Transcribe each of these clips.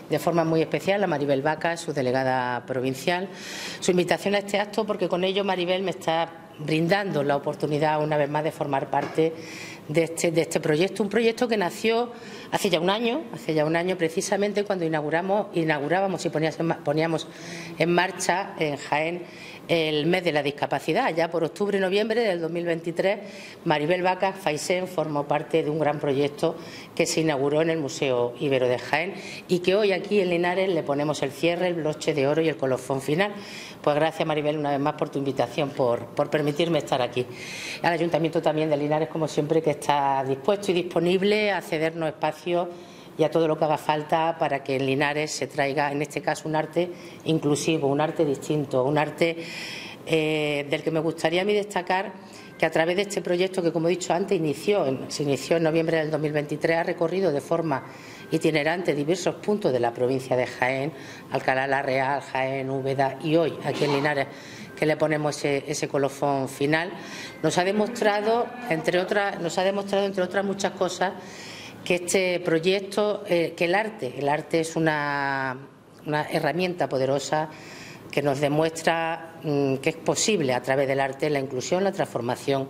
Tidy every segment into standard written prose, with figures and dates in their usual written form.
de forma muy especial a Maribel Vaca, su delegada provincial, su invitación a este acto, porque con ello Maribel me está brindando la oportunidad una vez más de formar parte de este proyecto, un proyecto que nació hace ya un año precisamente cuando inaugurábamos y poníamos en marcha en Jaén el mes de la discapacidad. Ya por octubre y noviembre del 2023, Maribel Vaca Faisén formó parte de un gran proyecto que se inauguró en el Museo Ibero de Jaén y que hoy aquí en Linares le ponemos el cierre, el broche de oro y el colofón final. Pues gracias, Maribel, una vez más por tu invitación, por permitirme estar aquí. Al Ayuntamiento también de Linares, como siempre, que está dispuesto y disponible a cedernos espacios y a todo lo que haga falta para que en Linares se traiga, en este caso, un arte inclusivo, un arte distinto, un arte del que me gustaría a mí destacar que a través de este proyecto que, como he dicho antes, se inició en noviembre del 2023, ha recorrido de forma itinerante diversos puntos de la provincia de Jaén, Alcalá la Real, Jaén, Úbeda y hoy aquí en Linares, que le ponemos ese colofón final. Nos ha demostrado, entre otras muchas cosas, que este proyecto, que el arte es una herramienta poderosa que nos demuestra que es posible a través del arte la inclusión, la transformación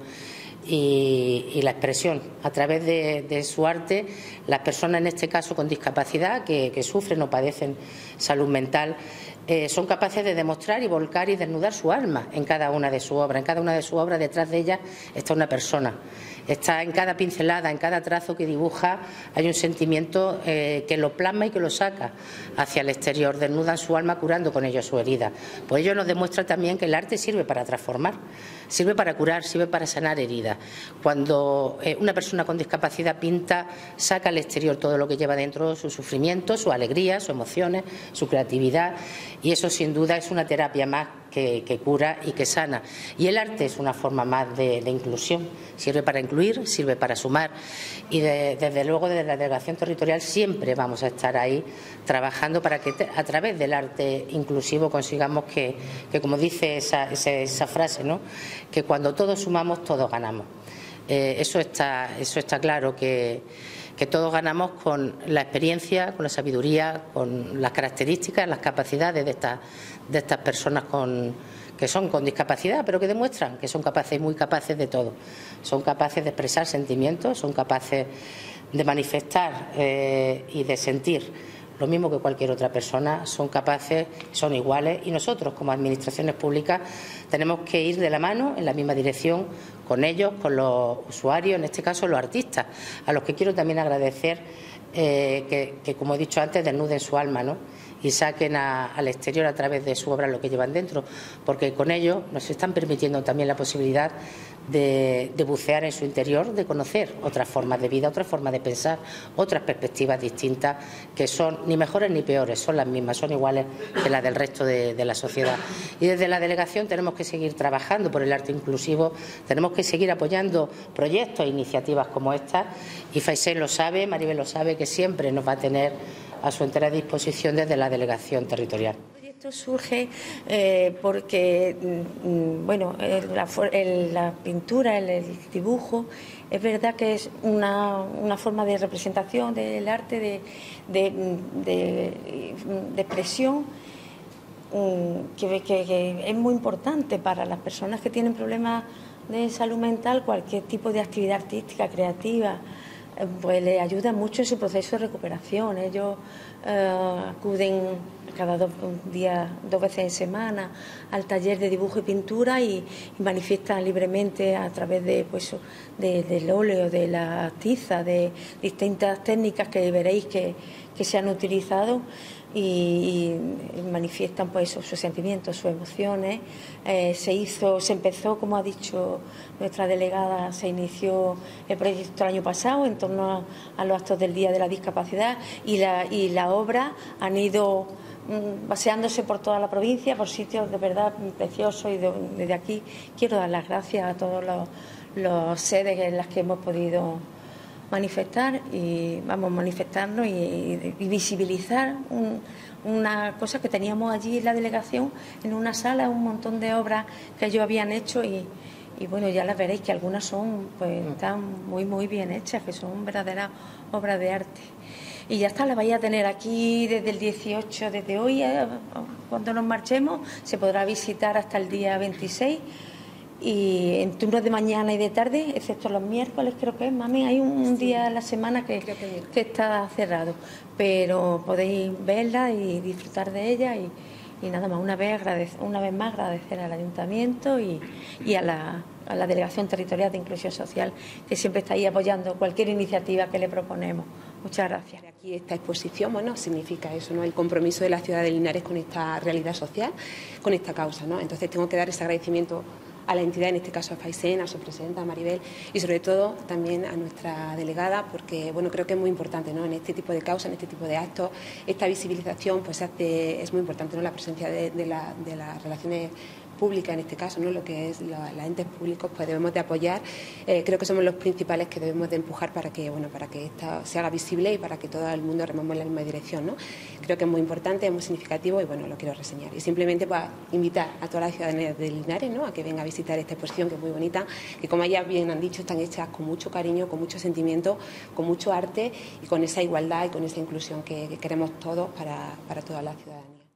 y la expresión. A través de su arte, las personas, en este caso con discapacidad, que sufren o padecen salud mental, son capaces de demostrar y volcar y desnudar su alma en cada una de sus obras. En cada una de sus obras, detrás de ellas, está una persona. Está en cada pincelada, en cada trazo que dibuja, hay un sentimiento que lo plasma y que lo saca hacia el exterior. Desnudan su alma curando con ello su herida. Pues ello nos demuestra también que el arte sirve para transformar, sirve para curar, sirve para sanar heridas. Cuando una persona con discapacidad pinta, saca al exterior todo lo que lleva dentro, su sufrimiento, su alegría, sus emociones, su creatividad, y eso sin duda es una terapia más que cura y que sana. Y el arte es una forma más de inclusión, sirve para incluir, sirve para sumar y desde luego desde la Delegación Territorial siempre vamos a estar ahí trabajando para que a través del arte inclusivo consigamos que como dice esa frase, ¿no?, que cuando todos sumamos todos ganamos. Eso está claro, que todos ganamos con la experiencia, con la sabiduría, con las características, las capacidades de estas personas que son con discapacidad, pero que demuestran que son capaces, muy capaces de todo. Son capaces de expresar sentimientos, son capaces de manifestar y de sentir lo mismo que cualquier otra persona, son capaces, son iguales, y nosotros como administraciones públicas tenemos que ir de la mano en la misma dirección con ellos, con los usuarios, en este caso los artistas, a los que quiero también agradecer que como he dicho antes, desnuden su alma, ¿no?, y saquen al exterior a través de su obra lo que llevan dentro, porque con ello nos están permitiendo también la posibilidad de bucear en su interior, de conocer otras formas de vida, otras formas de pensar, otras perspectivas distintas que son ni mejores ni peores, son las mismas, son iguales que las del resto de la sociedad. Y desde la delegación tenemos que seguir trabajando por el arte inclusivo, tenemos que seguir apoyando proyectos e iniciativas como esta, y Faisén lo sabe, Maribel lo sabe, que siempre nos va a tener a su entera disposición desde la Delegación Territorial. Esto surge porque, bueno, la pintura, el dibujo, es verdad que es una forma de representación del arte, de expresión, que es muy importante para las personas que tienen problemas de salud mental. Cualquier tipo de actividad artística, creativa, pues les ayuda mucho en su proceso de recuperación. Ellos acuden cada 2 veces en semana al taller de dibujo y pintura y manifiestan libremente a través del óleo, de la tiza, de distintas técnicas que veréis que se han utilizado, y manifiestan pues sus sentimientos, sus emociones. Se empezó, como ha dicho nuestra delegada, se inició el proyecto el año pasado en torno a los actos del Día de la Discapacidad, y la obra han ido paseándose por toda la provincia, por sitios de verdad preciosos, y desde aquí quiero dar las gracias a todos los sedes en las que hemos podido manifestarnos y visibilizar una cosa que teníamos allí en la delegación, en una sala, un montón de obras que ellos habían hecho, y bueno, ya las veréis que algunas están muy bien hechas, que son verdaderas obras de arte. Y ya está, la vais a tener aquí desde el 18, desde hoy, cuando nos marchemos, se podrá visitar hasta el día 26. Y en turnos de mañana y de tarde, excepto los miércoles, creo que es, mami, hay un día a la semana que está cerrado, pero podéis verla y disfrutar de ella y nada más, una vez más agradecer al Ayuntamiento y a la Delegación Territorial de Inclusión Social, que siempre está ahí apoyando cualquier iniciativa que le proponemos. Muchas gracias. Aquí esta exposición, bueno, significa eso, ¿no? El compromiso de la ciudad de Linares con esta realidad social, con esta causa, ¿no? Entonces tengo que dar ese agradecimiento a la entidad, en este caso a Faisen, a su presidenta, a Maribel, y sobre todo también a nuestra delegada, porque bueno, creo que es muy importante, ¿no? En este tipo de causas, en este tipo de actos, esta visibilización pues es muy importante, ¿no? La presencia de las relaciones públicas, en este caso, ¿no? Lo que es los entes públicos, pues debemos de apoyar. Creo que somos los principales que debemos de empujar para que esto se haga visible y para que todo el mundo rememos en la misma dirección, ¿no? Creo que es muy importante, es muy significativo y bueno, lo quiero reseñar. Y simplemente pues invitar a toda la ciudadanía de Linares, ¿no? A que venga a visitar esta exposición, que es muy bonita, que como ya bien han dicho, están hechas con mucho cariño, con mucho sentimiento, con mucho arte y con esa igualdad y con esa inclusión que queremos todos para toda la ciudadanía.